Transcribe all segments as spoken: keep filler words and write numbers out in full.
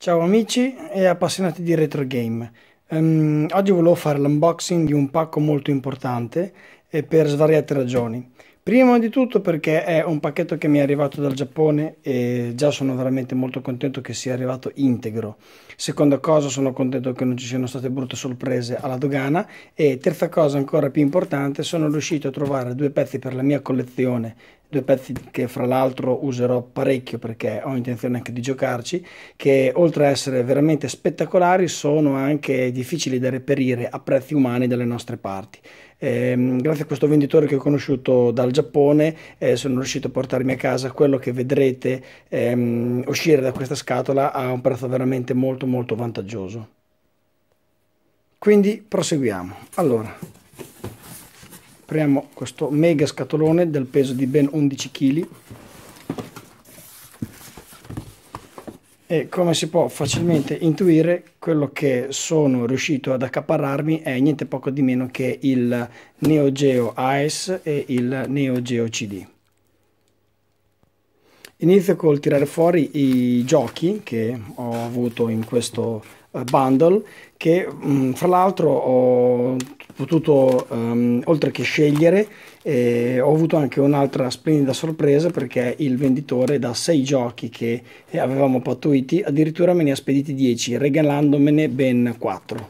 Ciao amici e appassionati di retro game. Ehm, oggi volevo fare l'unboxing di un pacco molto importante e per svariate ragioni. Prima di tutto perché è un pacchetto che mi è arrivato dal Giappone e già sono veramente molto contento che sia arrivato integro. Seconda cosa, sono contento che non ci siano state brutte sorprese alla dogana e terza cosa ancora più importante, sono riuscito a trovare due pezzi per la mia collezione, due pezzi che fra l'altro userò parecchio perché ho intenzione anche di giocarci, che oltre a essere veramente spettacolari sono anche difficili da reperire a prezzi umani dalle nostre parti. Eh, grazie a questo venditore che ho conosciuto dal Giappone eh, sono riuscito a portarmi a casa quello che vedrete ehm, uscire da questa scatola a un prezzo veramente molto molto vantaggioso. Quindi proseguiamo. Allora, apriamo questo mega scatolone del peso di ben undici chili. E come si può facilmente intuire, quello che sono riuscito ad accaparrarmi è niente poco di meno che il Neo Geo Ace e il Neo Geo C D. Inizio col tirare fuori i giochi che ho avuto in questo bundle, che mh, fra l'altro ho potuto, um, oltre che scegliere, eh, ho avuto anche un'altra splendida sorpresa perché il venditore da sei giochi che avevamo pattuiti addirittura me ne ha spediti dieci, regalandomene ben quattro.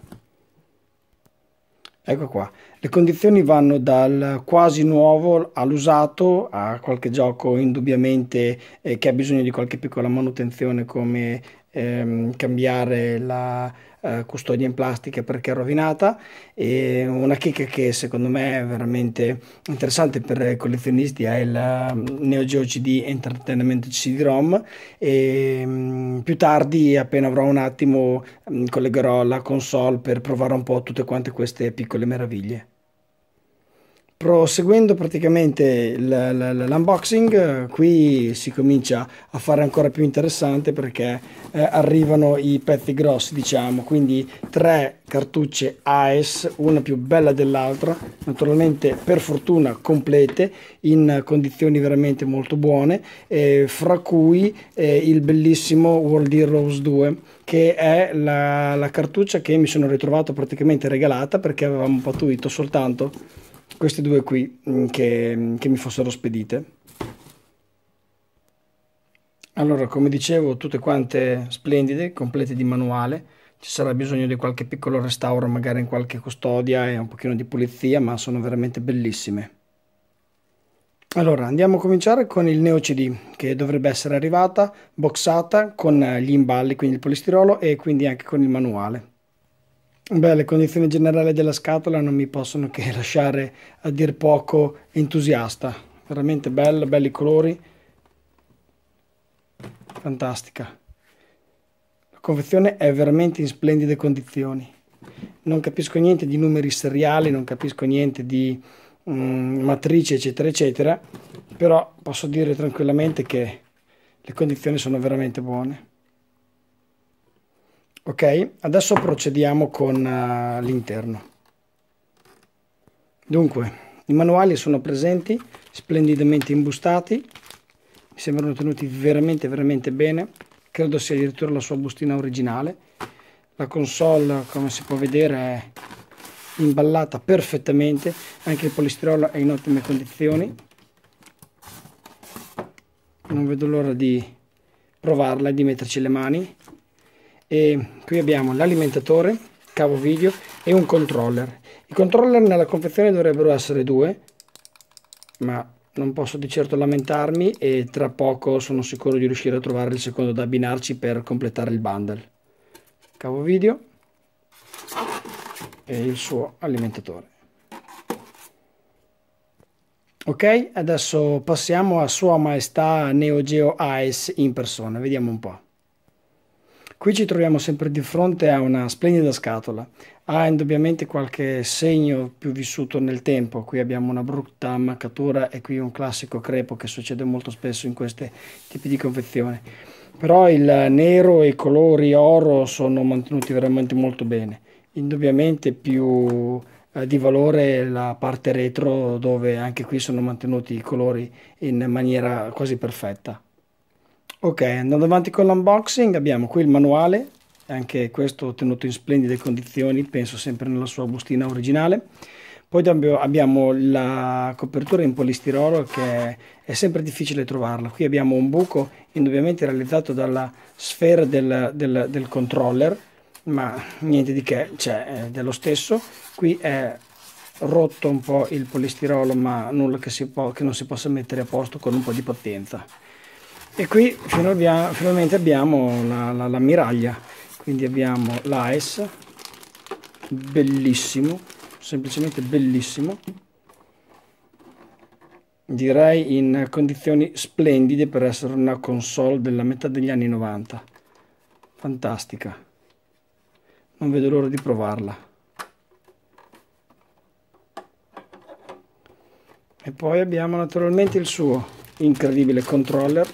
Ecco qua, le condizioni vanno dal quasi nuovo all'usato a qualche gioco indubbiamente eh, che ha bisogno di qualche piccola manutenzione, come ehm, cambiare la eh, custodia in plastica perché è rovinata, e una chicca che secondo me è veramente interessante per i collezionisti è il um, Neo Geo C D Entertainment C D-ROM. E um, più tardi, appena avrò un attimo, um, collegherò la console per provare un po' tutte quante queste piccole meraviglie. Proseguendo praticamente l'unboxing, qui si comincia a fare ancora più interessante perché eh, arrivano i pezzi grossi, diciamo, quindi tre cartucce Ace, una più bella dell'altra, naturalmente per fortuna complete, in condizioni veramente molto buone, eh, fra cui eh, il bellissimo World Heroes due, che è la, la cartuccia che mi sono ritrovato praticamente regalata perché avevamo pattuito soltanto queste due qui che, che mi fossero spedite. Allora, come dicevo, tutte quante splendide, complete di manuale. Ci sarà bisogno di qualche piccolo restauro, magari in qualche custodia e un pochino di pulizia, ma sono veramente bellissime. Allora, andiamo a cominciare con il Neo C D, che dovrebbe essere arrivata boxata con gli imballi, quindi il polistirolo, e quindi anche con il manuale. Beh, le condizioni generali della scatola non mi possono che lasciare a dir poco entusiasta. Veramente bella, belli colori, fantastica. La confezione è veramente in splendide condizioni. Non capisco niente di numeri seriali, non capisco niente di um, matrici, eccetera, eccetera, però posso dire tranquillamente che le condizioni sono veramente buone. Ok, adesso procediamo con uh, l'interno. Dunque, i manuali sono presenti, splendidamente imbustati, mi sembrano tenuti veramente veramente bene, credo sia addirittura la sua bustina originale. La console, come si può vedere, è imballata perfettamente, anche il polistirolo è in ottime condizioni. Non vedo l'ora di provarla e di metterci le mani. E qui abbiamo l'alimentatore, cavo video e un controller. I controller nella confezione dovrebbero essere due, ma non posso di certo lamentarmi e tra poco sono sicuro di riuscire a trovare il secondo da abbinarci per completare il bundle. Cavo video e il suo alimentatore. Ok, adesso passiamo a Sua Maestà Neo Geo Ace in persona, vediamo un po'. Qui ci troviamo sempre di fronte a una splendida scatola. Ha indubbiamente qualche segno più vissuto nel tempo. Qui abbiamo una brutta ammaccatura e qui un classico crepo che succede molto spesso in questi tipi di confezioni. Però il nero e i colori oro sono mantenuti veramente molto bene. Indubbiamente più eh, di valore la parte retro, dove anche qui sono mantenuti i colori in maniera quasi perfetta. Ok, andando avanti con l'unboxing abbiamo qui il manuale, anche questo tenuto in splendide condizioni, penso sempre nella sua bustina originale. Poi abbiamo abbiamo la copertura in polistirolo che è sempre difficile trovarla. Qui abbiamo un buco indubbiamente realizzato dalla sfera del, del- del controller, ma niente di che, cioè è dello stesso. Qui è rotto un po' il polistirolo, ma nulla che, si può, che non si possa mettere a posto con un po' di pazienza. E qui fino finalmente abbiamo la, la, l'ammiraglia, quindi abbiamo l'A E S, bellissimo, semplicemente bellissimo, direi in condizioni splendide per essere una console della metà degli anni novanta, fantastica, non vedo l'ora di provarla. E poi abbiamo naturalmente il suo incredibile controller.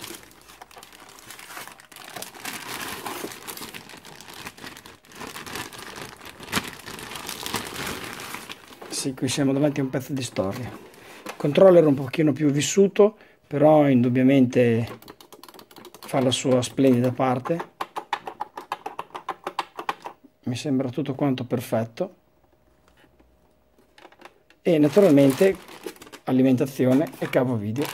Sì, qui siamo davanti a un pezzo di storia. Il controller un pochino più vissuto, però indubbiamente fa la sua splendida parte. Mi sembra tutto quanto perfetto. E naturalmente alimentazione e cavo video.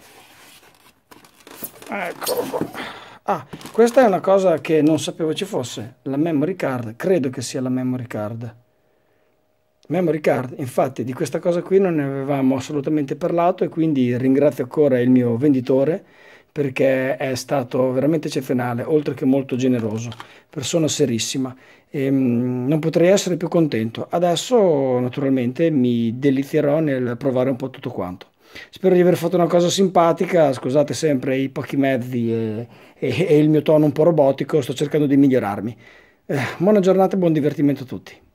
Eccolo qua. Ah, questa è una cosa che non sapevo ci fosse, la memory card, credo che sia la memory card. Memory card, infatti di questa cosa qui non ne avevamo assolutamente parlato e quindi ringrazio ancora il mio venditore perché è stato veramente eccezionale, oltre che molto generoso, persona serissima e mm, non potrei essere più contento. Adesso naturalmente mi delizierò nel provare un po' tutto quanto. Spero di aver fatto una cosa simpatica, scusate sempre i pochi mezzi e, e- e il mio tono un po' robotico, sto cercando di migliorarmi. Eh, buona giornata e buon divertimento a tutti.